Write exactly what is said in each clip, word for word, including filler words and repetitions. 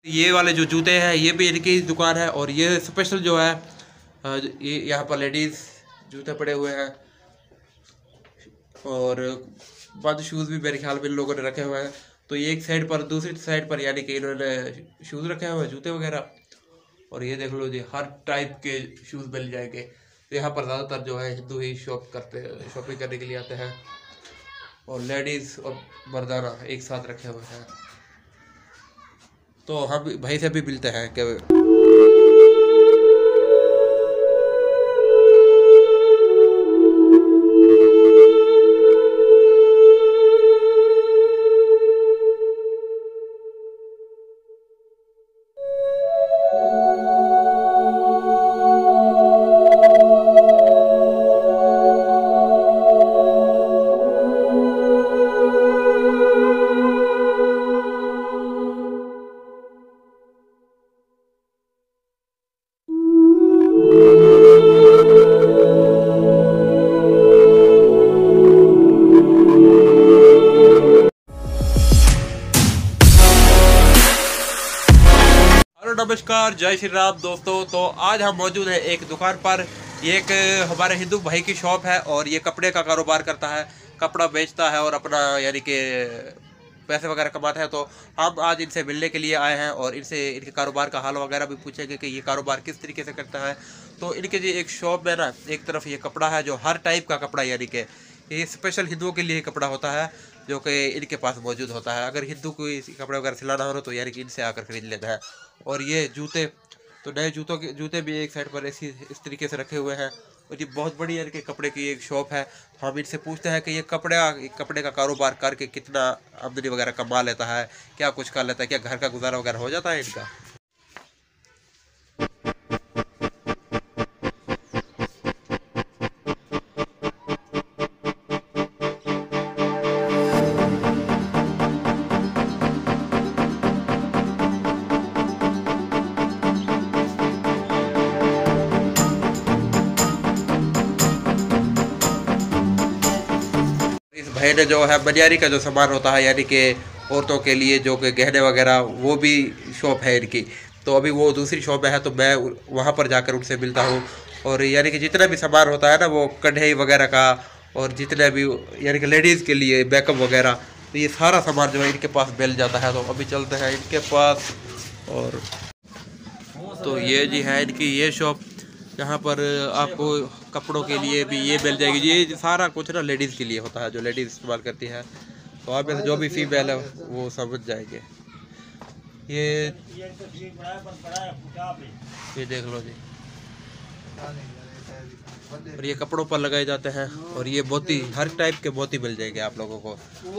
ये वाले जो जूते हैं ये भी इनकी दुकान है और ये स्पेशल जो है ये यहाँ पर लेडीज़ जूते पड़े हुए हैं और बंद शूज़ भी मेरे ख्याल में इन लोगों ने रखे हुए हैं। तो ये एक साइड पर, दूसरी साइड पर यानी कि इन्होंने शूज़ रखे हुए हैं, जूते वगैरह। और ये देख लो जी, हर टाइप के शूज़ मिल जाएंगे। तो यहाँ पर ज़्यादातर जो है हिंदू ही शॉप करते शॉपिंग करने के लिए आते हैं और लेडीज़ और मर्दाना एक साथ रखे हुए हैं। तो हम भाई से भी मिलते हैं कि नमस्कार, जय श्री राम दोस्तों। तो आज हम मौजूद हैं एक दुकान पर। ये एक हमारे हिंदू भाई की शॉप है और ये कपड़े का कारोबार करता है, कपड़ा बेचता है और अपना यानी कि पैसे वगैरह कमाता है। तो हम आज इनसे मिलने के लिए आए हैं और इनसे इनके कारोबार का हाल वगैरह भी पूछेंगे कि ये कारोबार किस तरीके से करता है। तो इनके जी एक शॉप में ना, एक तरफ ये कपड़ा है जो हर टाइप का कपड़ा, यानी कि ये स्पेशल हिंदुओं के लिए कपड़ा होता है जो कि इनके पास मौजूद होता है। अगर हिंदू को कपड़े वगैरह सिलाना हो तो यानी कि इनसे आकर खरीद लेता है। और ये जूते, तो नए जूतों के जूते भी एक साइड पर ऐसी इस तरीके से रखे हुए हैं। और ये बहुत बड़ी यानी कि कपड़े की एक शॉप है। हम इनसे पूछते हैं कि ये कपड़े कपड़े का कारोबार करके कितना आमदनी वगैरह कमा लेता है, क्या कुछ कर लेता है, क्या घर का गुजारा वगैरह हो जाता है इनका। भाई ने जो है बनियारी का जो सामान होता है यानी कि औरतों के लिए जो कि गहने वगैरह, वो भी शॉप है इनकी। तो अभी वो दूसरी शॉप में है तो मैं वहाँ पर जाकर उनसे मिलता हूँ। और यानी कि जितना भी सामान होता है ना, वो कढ़ाई वगैरह का और जितने भी यानी कि लेडीज़ के लिए मेकअप वगैरह, तो ये सारा सामान जो है इनके पास मिल जाता है। तो अभी चलते हैं इनके पास। और तो ये जी है इनकी ये शॉप, यहाँ पर आपको कपड़ों के लिए भी ये मिल जाएगी। ये सारा कुछ ना लेडीज़ के लिए होता है, जो लेडीज़ इस्तेमाल करती है। तो आप में से जो भी फीमेल है वो समझ जाएंगे। ये ये देख लो जी, और ये कपड़ों पर लगाए जाते हैं। और ये मोती, हर टाइप के मोती मिल जाएंगे आप लोगों को।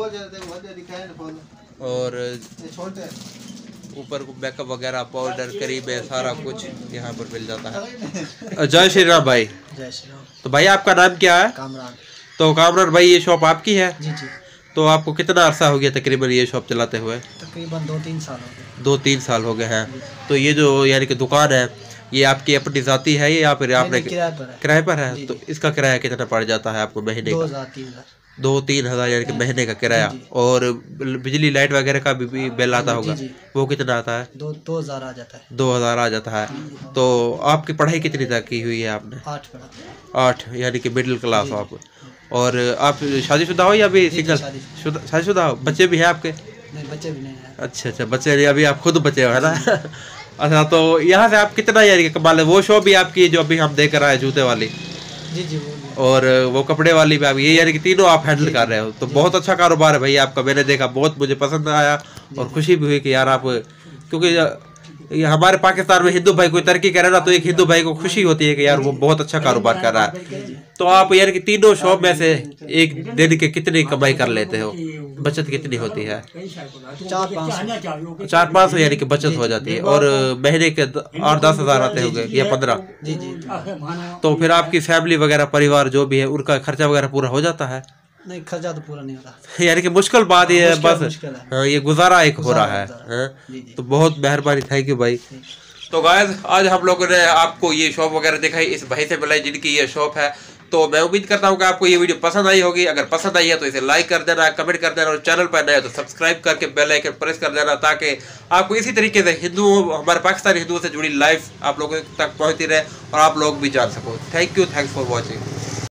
और ऊपर मेकअप वगैरह, पाउडर, क्रीम है, सारा कुछ यहाँ पर मिल जाता है। जय श्री राम भाई। जय श्री राम। तो भाई आपका नाम क्या है? कामरान। तो कामरान भाई, ये शॉप आपकी है? जी जी। तो आपको कितना अरसा हो गया तकरीबन ये शॉप चलाते हुए? तकरीबन दो तीन साल हो गए। दो तीन साल हो गए हैं। तो ये जो यानी कि दुकान है, ये आपकी अपनी जाती है या फिर आपने किराए पर है? किराए पर है। तो इसका किराया कितना पड़ जाता है आपको महीने का? दो हजार तीन हजार दो तीन हजार यानी कि महीने का किराया। और बिजली लाइट वगैरह का भी, भी बिल आता होगा, वो कितना आता है? दो दो हजार आ जाता है। दो हजार आ जाता है। तो आपकी पढ़ाई कितनी तक की हुई है आपने? आठ पढ़ा। आठ यानी कि मिडिल क्लास हो आप। और आप शादीशुदा हो या अभी सिंगल? शादीशुदा हो? बच्चे भी हैं आपके? नहीं, बच्चे भी नहीं हैं। अच्छा अच्छा, बच्चे नहीं, अभी आप खुद बच्चे हो, है ना? अच्छा, तो यहाँ से आप कितना यानी कमा ले? वो शॉप भी आपकी जो अभी हम देख रहे हैं, जूते वाली? जी जी, वो और वो कपड़े वाली भी आप, ये यानी कि तीनों आप हैंडल कर रहे हो। तो बहुत अच्छा कारोबार है भाई आपका, मैंने देखा, बहुत मुझे पसंद आया और खुशी भी हुई कि यार आप, क्योंकि ये हमारे पाकिस्तान में हिंदू भाई कोई तरक्की करे ना, तो एक हिंदू भाई को खुशी होती है कि यार वो बहुत अच्छा कारोबार कर रहा है। तो आप यार कि तीनों शॉप में से एक दिन के कितनी कमाई कर लेते हो? बचत कितनी होती है? चार पाँच चार पाँच सौ यानी कि बचत हो जाती है। और महीने के आठ दस हजार आते होंगे या पंद्रह? जी जी। तो फिर आपकी फैमिली वगैरह, परिवार जो भी है, उनका खर्चा वगैरह पूरा हो जाता है? नहीं, खर्चा तो पूरा नहीं होता। यानी कि मुश्किल बात ये है, बस मुश्किल है। हाँ, ये गुजारा एक हो रहा है, है? तो बहुत मेहरबानी, थैंक यू भाई। तो गाइस, आज हम लोगों ने आपको ये शॉप वगैरह दिखाई, इस भाई से मिलाई जिनकी ये शॉप है। तो मैं उम्मीद करता हूँ कि आपको ये वीडियो पसंद आई होगी। अगर पसंद आई है तो इसे लाइक कर देना, कमेंट कर देना, और चैनल पर नए हो तो सब्सक्राइब करके बेल आइकन प्रेस कर देना, ताकि आपको इसी तरीके से हिंदुओं, हमारे पाकिस्तानी हिंदुओं से जुड़ी लाइफ आप लोगों तक पहुँचती रहे और आप लोग भी जान सको। Thank you, thanks for watching.